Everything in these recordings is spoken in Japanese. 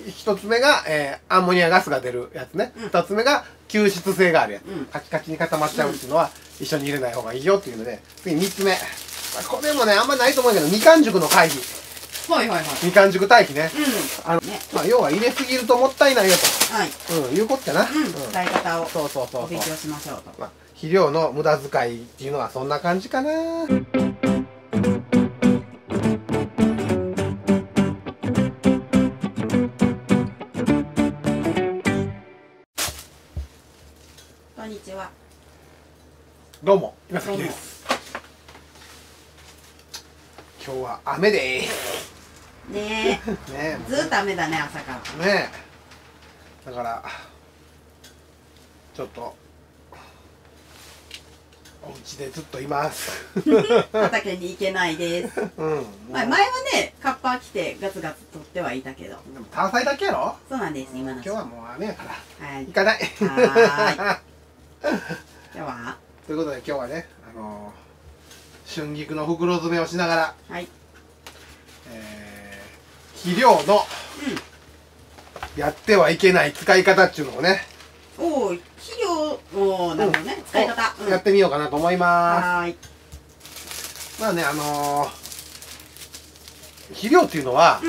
1つ目が、アンモニアガスが出るやつね、2つ目が吸湿性があるやつ、カチカチに固まっちゃうっていうのは一緒に入れない方がいいよっていうので、次3つ目、これもねあんまないと思うけど、みかん塾の会議、みかん塾待機ね、要は入れすぎるともったいないよと、いうことやな、 使い方をお勉強しましょうと。 肥料の無駄遣いっていうのはそんな感じかな。 こんにちは。 どうも岩崎です。今日は雨でーす。 ねえ。ずっと雨だね、朝から。 ねえ。だからちょっとお家でずっといます。 畑に行けないです。前はね、カッパ着てガツガツ取ってはいたけど。 でもタアサイだけやろ。 そうなんです。今の。 今日はもう雨やから。 はい。 行かない。 今日は。 ということで今日はね、春菊の袋詰めをしながら、 はい。 肥料のやってはいけない使い方っていうのをね。 おお、肥料なるほどね、使い方やってみようかなと思います。 はい。 まあね、肥料っていうのは、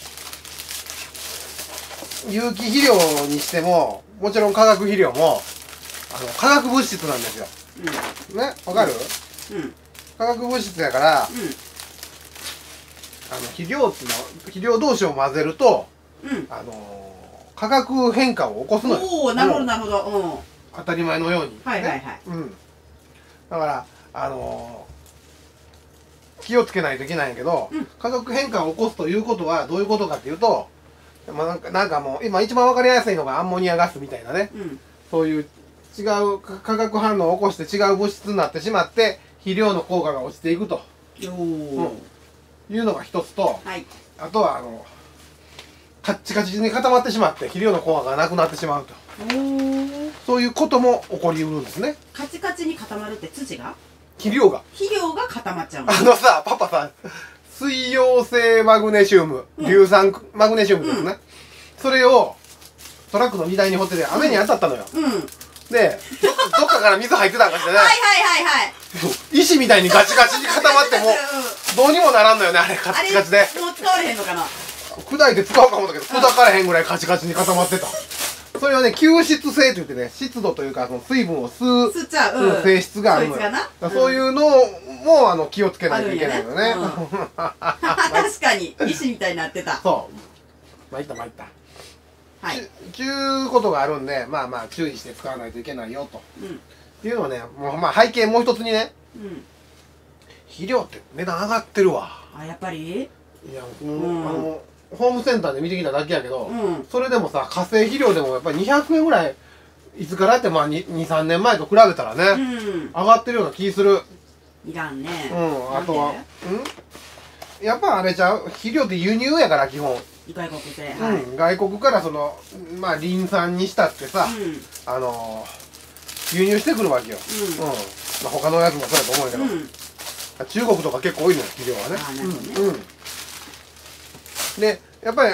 有機肥料にしても、もちろん化学肥料も化学物質なんですよ。ね、わかる？化学物質やから、肥料っていうのは肥料同士を混ぜると、化学変化を起こすのよ。 おお、なるほどなるほど。 当たり前のように。 はいはいはい。 だから気をつけないといけないんやけど、化学変化を起こすということはどういうことかっていうと、なんかもう今一番わかりやすいのがアンモニアガスみたいなね、そういう違う化学反応を起こして違う物質になってしまって肥料の効果が落ちていくというのが一つと、あとはカッチカチに固まってしまって肥料の効果がなくなってしまうと、そういうことも起こりうるんですね。 カチカチに固まるって土が？ 肥料が固まっちゃうの？ さ、パパさ、水溶性マグネシウム、硫酸マグネシウムですね、それをトラックの荷台に放ってて雨に当たったのよ。で、どっかから水入ってたんかしてね、石みたいにガチガチに固まってもどうにもならんのよね、あれカチカチで。 もう使われへんのかな。 砕いて使おうか思ったけど砕かれへんぐらいカチカチに固まってた。それはね、吸湿性と言ってね、湿度というかその水分を吸う性質があるのよ。そういうのも気をつけないといけないのね。 確かに石みたいになってた。 そう、参った。ちゅうことがあるんで、まあ注意して使わないといけないよと。っていうのはね、もう背景もう一つにね、肥料って値段上がってるわ。 あ、やっぱり？ いや、ホームセンターで見てきただけやけど、それでもさ、化成肥料でもやっぱり200円ぐらい、いつからって2、3年前と比べたらね、上がってるような気する。 いらんね。 あとは、やっぱあれちゃう、肥料って輸入やから基本。 外国製。 外国からリン酸にしたってさ、輸入してくるわけよ。他のやつもそうやと思うけど、中国とか結構多いのよ、肥料はね。で、やっぱり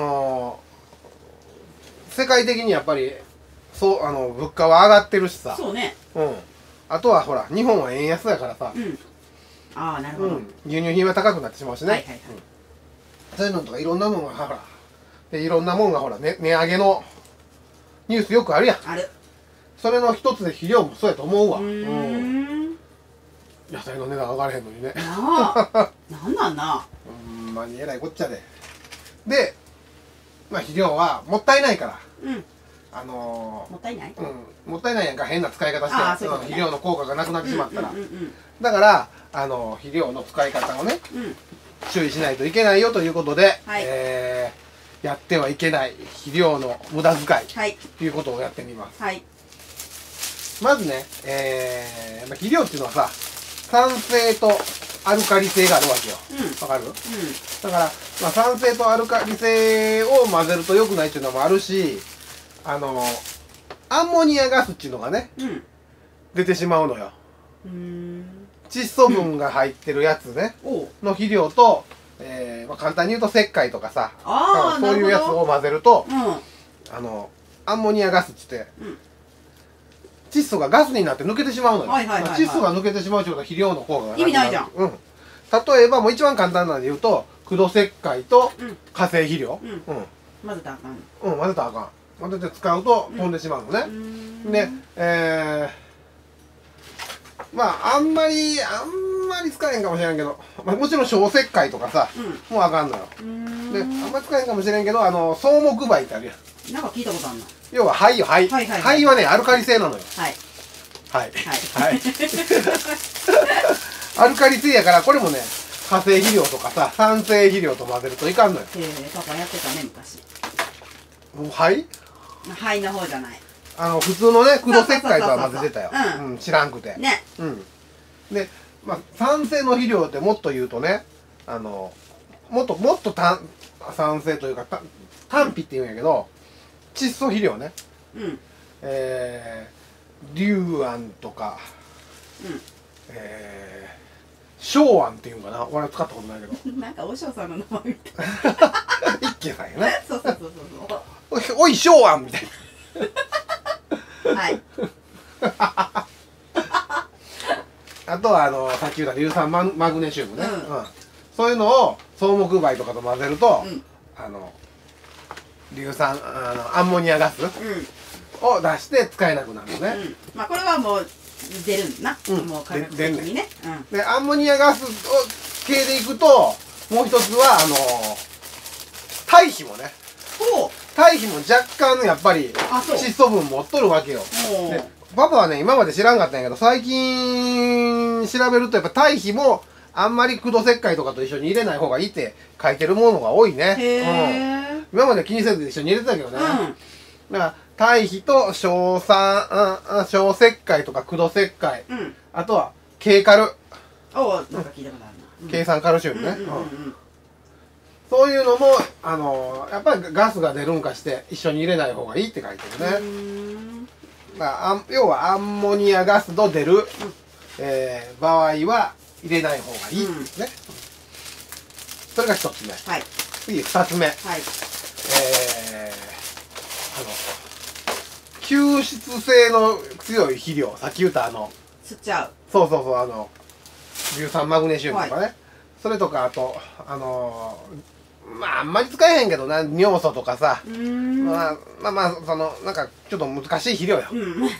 世界的にやっぱり物価は上がってるしさ。 そうね。 あとはほら、日本は円安やからさ、 ああ、なるほど。 輸入品は高くなってしまうしね。そういうのとかいろんなもんがほら、でいろんなもんがほら、値上げのニュースよくあるやん。 ある。 それの一つで肥料もそうやと思うわ。野菜の値段上がれへんのにね。 なんなんな。 ほんまにえらいこっちゃで。で、肥料はもったいないから。 もったいない？ もったいないやんか、変な使い方して肥料の効果がなくなってしまったら。だから肥料の使い方をね、注意しないといけないよということで、やってはいけない肥料の無駄遣いということをやってみます。まずね、肥料っていうのはさ、酸性とアルカリ性があるわけよ。わかる？だから、酸性とアルカリ性を混ぜると良くないっていうのもあるし、アンモニアガスっていうのがね、出てしまうのよ。窒素分が入ってるやつね、の肥料とまあ、簡単に言うと石灰とかさ、 あそういうやつを混ぜると、 うん、 アンモニアガスっつって、窒素がガスになって抜けてしまうのよ。窒素が抜けてしまうということは肥料の効果がなくなる。 意味ないじゃん。 うん。例えばもう一番簡単なので言うと、苦土石灰と化成肥料。 混ぜたらあかん。 混ぜたらあかん。混ぜて使うと飛んでしまうのね。で、まああんまり使えんかもしれんけど、まあ、もちろん小石灰とかさ、もうあかんのよ。で、あんまり使えんかもしれんけど、草木灰ってあるやん。 なんか聞いたことあるな。 要は灰よ、灰。灰はね、アルカリ性なのよ。 はい。 はい。はい。アルカリ性やから、これもね、化成肥料とかさ、酸性肥料と混ぜるといかんのよ。 パパやってたね、昔。 灰？ 灰の方じゃない。 普通のね、黒石灰とは混ぜてたよ。知らんくて。 ね。 で、まあ、酸性の肥料ってもっと言うとね、もっと酸性というか、単肥って言うんやけど、窒素肥料ね。硫胺とか、硝胺っていうんかな。俺は使ったことないけど。 なんかお嬢さんの名前みたい。 一軒さんやね。 そう。 おい、硝胺みたいな。 はい。 あとはさっき言った硫酸マグネシウムね。そういうのを草木灰とかと混ぜると、硫酸アンモニアガスを出して使えなくなるのね。 まあこれはもう出るんだな。もう化学的にね。 でアンモニアガスを系でいくと、もう一つは堆肥もね。堆肥も若干やっぱり窒素分持っとるわけよ。でパパはね、今まで知らんかったんやけど、最近調べるとやっぱ堆肥もあんまり苦土石灰とかと一緒に入れない方がいいって書いてるものが多いね。今まで気にせず一緒に入れてたけどね。だから堆肥と小石灰とか苦土石灰、あとはケイカル。 なんか聞いたことあるな。 ケイ酸カルシウムね。そういうのもやっぱりガスが出るんかして一緒に入れない方がいいって書いてるね。要はアンモニアガスの出る、場合は入れない方がいいですね。それが一つ目。次二つ目。吸湿性の強い肥料、さっき言った吸っちゃう。 そう硫酸マグネシウムとかね。それとかあとまああんまり使えへんけどな、尿素とかさ、まあなんかちょっと難しい肥料よ。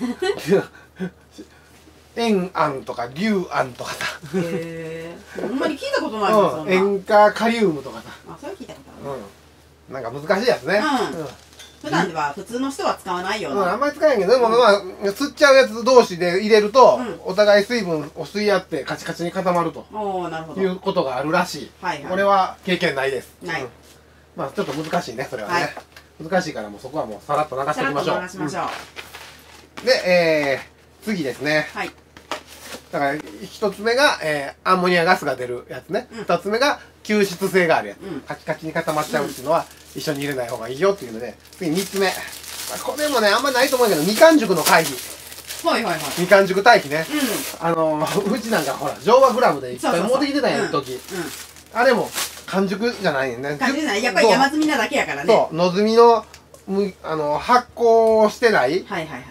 塩胺とか硫胺とかさ。 あんまり聞いたことないもん。 塩化カリウムとかさ。 それ聞いたことある。 なんか難しいやつね。 普段では普通の人は使わないよな。 あんまり使えへんけど、でもまあ吸っちゃうやつ同士で入れると、お互い水分を吸い合ってカチカチに固まるということがあるらしい。これは経験ないです。まあちょっと難しいね、それはね。難しいからもうそこはもうさらっと流しておきましょう。で、次ですね。だから一つ目がアンモニアガスが出るやつね。二つ目が吸湿性があるやつ。カチカチに固まっちゃうっていうのは一緒に入れない方がいいよっていうので、次3つ目。これもね、あんまないと思うけど、みかん塾の堆肥。みかん塾堆肥ね。うちなんかほら、乗和グラムでいっぱい持ってきてたんや、時。あれも、完熟じゃないねんね。 完熟じゃない。やっぱり山積みなだけやからね。 そう、野積みの、発酵してない、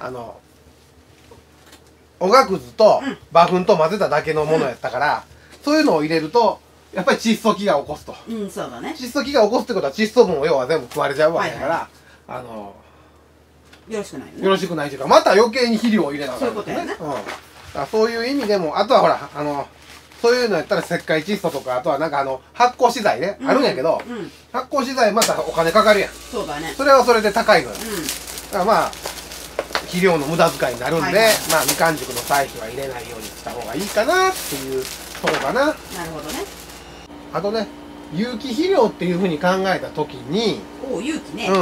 おがくずと馬糞と混ぜただけのものやったから、そういうのを入れると、やっぱり窒素気が起こすと。 そうだね。 窒素気が起こすってことは窒素分を要は全部食われちゃうわけだから、 よろしくないよね。 よろしくないというか、また余計に肥料を入れながら、 そういうことやね。 そういう意味でも、あとはほら、そういうのやったら石灰窒素とか、あとはなんか発酵資材ね、あるんやけど、発酵資材またお金かかるやん。 そうだね。 それはそれで高いのよ。だからまあ、肥料の無駄遣いになるんで、まあみかん塾の堆肥は入れないようにした方がいいかなっていうとこかな。 なるほどね。 あとね、有機肥料っていうふうに考えたときに、 有機ね。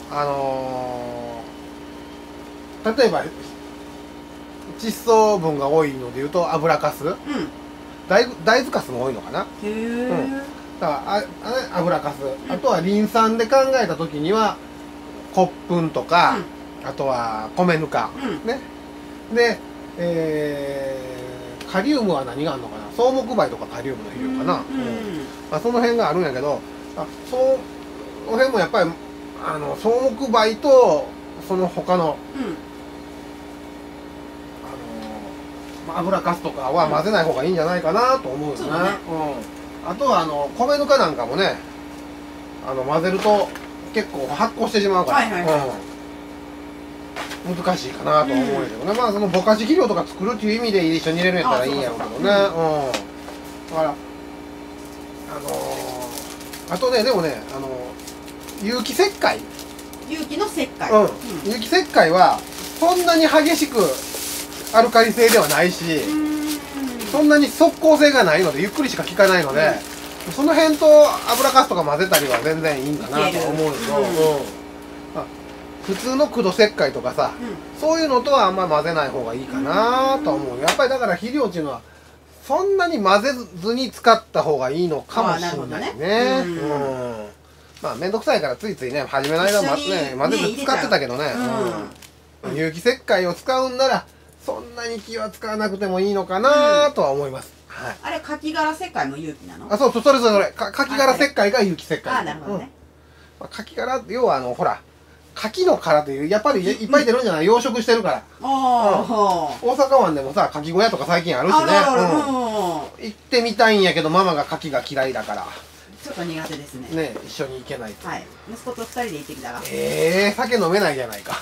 例えば窒素分が多いのでいうと油かす、大豆かすも多いのかな。だから油かす、あとはリン酸で考えたときには骨粉とか、あとは米ぬか、ね。で、カリウムは何があるのかな。草木灰とかカリウムの肥料かな。 まあ、その辺があるんやけど、その辺もやっぱり草木灰とその他の、油かすとかは混ぜない方がいいんじゃないかなと思うよね。あとは米ぬかなんかもね混ぜると結構発酵してしまうから、難しいかなと思うんやけどね。まあそのぼかし肥料とか作るっていう意味で一緒に入れるんやったらいいんやろうけどね。だからあとね、でもね有機石灰、 有機の石灰、 有機石灰はそんなに激しくアルカリ性ではないし、そんなに即効性がないのでゆっくりしか効かないので、その辺と油かすとか混ぜたりは全然いいんかなと思うけど、普通の苦土石灰とかさ、そういうのとはあんま混ぜない方がいいかなと思う。やっぱりだから肥料っていうのはそんなに混ぜずに使った方がいいのかもしれないね。まあ面倒くさいからついついね初めの間はね混ぜず使ってたけどね、有機石灰を使うんならそんなに気は使わなくてもいいのかなとは思います。 あれカキ殻石灰も有機なの？ あ、そうそう、それカキ殻石灰が有機石灰。 あ、なるほどね。 カキ殻要はほらカキの殻っていうやっぱりいっぱい出るんじゃない？養殖してるから。大阪湾でもさカキ小屋とか最近あるしね。行ってみたいんやけどママがカキが嫌いだから。 ちょっと苦手ですね。 ね、一緒に行けないと。 はい。息子と2人で行ってきたら。 酒飲めないじゃないか。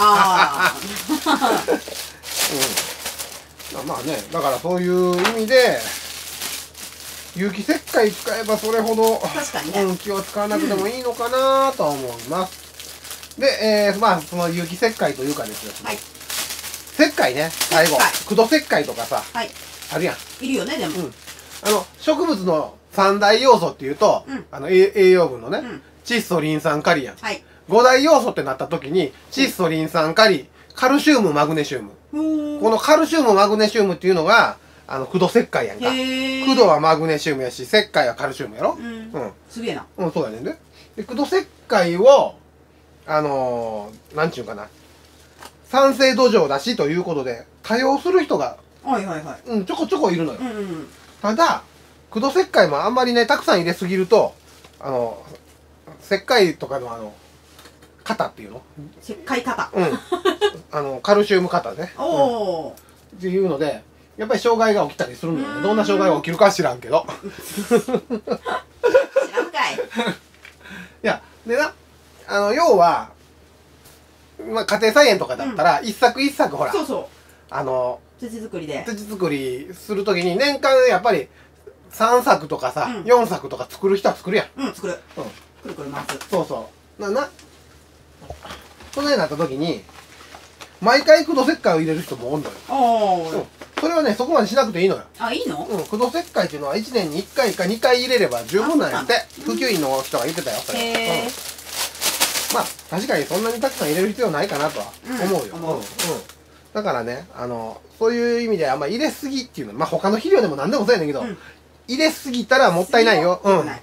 まあね、だからそういう意味で有機石灰使えばそれほど確かにね、 気を使わなくてもいいのかなとは思います。で、まあその有機石灰というかですよ、石灰ね、最後苦土石灰とかさ、あるやん。 いるよね。でも植物の3大要素っていうと、栄養分のね、窒素リン酸カリやん。5大要素ってなった時に窒素リン酸カリ、カルシウムマグネシウム、このカルシウムマグネシウムっていうのが苦土石灰やんか。苦土はマグネシウムやし石灰はカルシウムやろ。 すげえな。 そうだね。で苦土石灰をなんちゅうかな、酸性土壌だしということで多用する人がちょこちょこいるのよ。ただ苦土石灰もあんまりねたくさん入れすぎると石灰とかの型っていうの、 石灰型、 カルシウム型ね、っていうのでやっぱり障害が起きたりするのよね。どんな障害が起きるか知らんけど知らんかい。 いやでな要は、まあ、家庭菜園とかだったら、一作一作ほら土作りするときに年間やっぱり3作とかさ、4作とか作る人は作るやん。 作る。くるくる回す。 そうそう。そのようになったときに毎回苦土石灰を入れる人もおんのよ。それはねそこまでしなくていいのよ。 いいの？ 苦土石灰っていうのは1年に1回か2回入れれば十分なんやって。普及員の人が言ってたよそれ。まあ確かにそんなにたくさん入れる必要ないかなとは思うよ。だからねそういう意味であんま入れすぎっていうのはまあ他の肥料でも何でもそうやねんけど、入れすぎたらもったいないよ。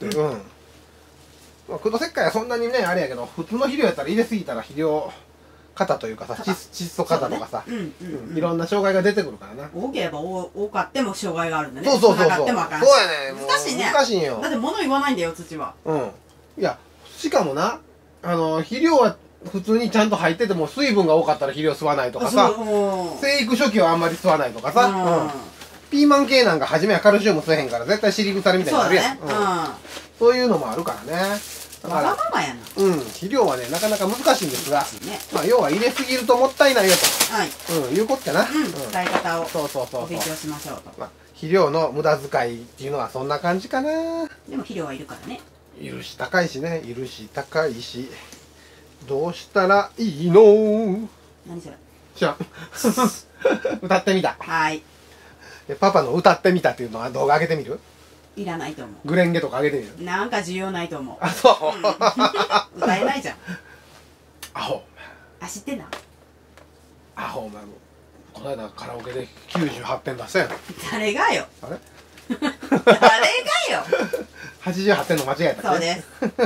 苦土石灰はそんなにねあれやけど普通の肥料やったら入れすぎたら肥料型というかさ窒素型とかさいろんな障害が出てくるからな。 多ければ多かっても障害があるんだね。 そうそう。そうやね。 難しいね。難しいんよ。 だって物言わないんだよ土は。 いやしかもな肥料は普通にちゃんと入ってても水分が多かったら肥料吸わないとかさ、生育初期はあんまり吸わないとかさ、ピーマン系なんか初めはカルシウム吸えへんから絶対尻腐れみたいになるやん。そういうのもあるからね。だからわがままやな。 肥料はねなかなか難しいんですが、まあ要は入れすぎるともったいないよということやな。 使い方をお勉強しましょうと。 肥料の無駄遣いっていうのはそんな感じかな。 でも肥料はいるからね。 いるし高いしね、いるし高いし、どうしたらいいの？ 何それ？ 知らん。歌ってみた。 はい。 パパの歌ってみたっていうのは動画上げてみる？ いらないと思う。 グレンゲとか上げてみる？ なんか需要ないと思う。 あ、そう。 歌えないじゃん。 アホ。 知ってんな。 アホなの。この間カラオケで98点出したやん。 誰がよ。 あれ？ 誰がよ。 88点の間違えたっけ？ そうです。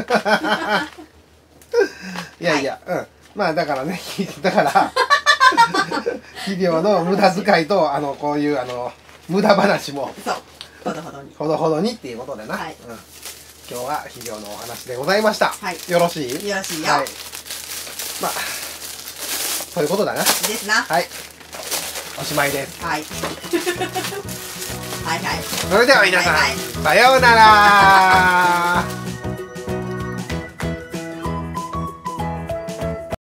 いやいや、まあだからね、だから肥料の無駄遣いとこういう無駄話もそうほどほどにほどほどにっていうことでな。 はい。 今日は肥料のお話でございました。 はい、 よろしい？ よろしいよ。 はい。まあそういうことだな。 ですな。 はい。おしまいです。 はい。はいはい。 それでは皆さん、さようなら。